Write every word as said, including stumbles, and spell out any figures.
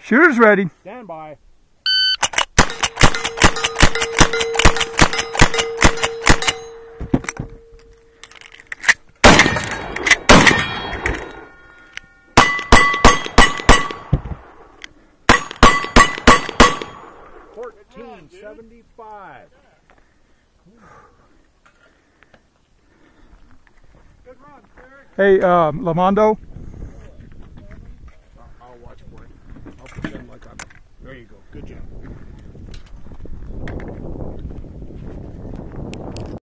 Shooter's ready. Stand by. fourteen seventy-five. Hey, uh, Lamondo.